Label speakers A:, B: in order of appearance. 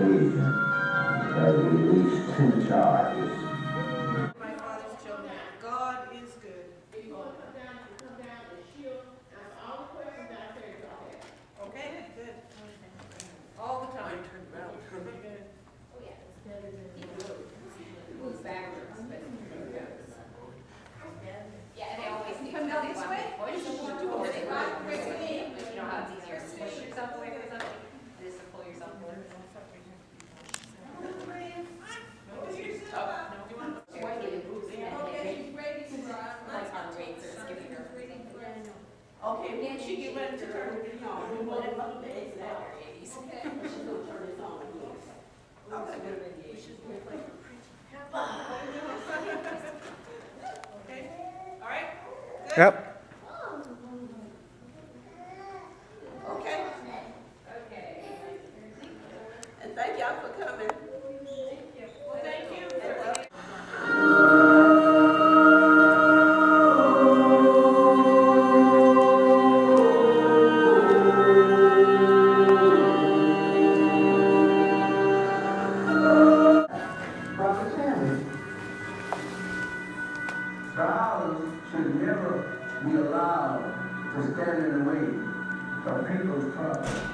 A: occasion has released 2 charges.
B: My father's children. God is good. If you want to come down and she'll answer all the questions that I said y'all had. Okay, good. All the time. Good.
C: Oh, yeah. Moves backwards. Yeah, and they always do.
B: Come down this way?
C: Or you know how it's easier to push yourself away from something, just to pull yourself away.
B: Okay, when she get ready to turn it on, we want to look at it. Okay. She's going to turn this on again. Okay. All right? Good?
D: Yep.
B: Okay. And thank y'all for coming. Well, thank you.
A: Violence should never be allowed to stand in the way of people's progress.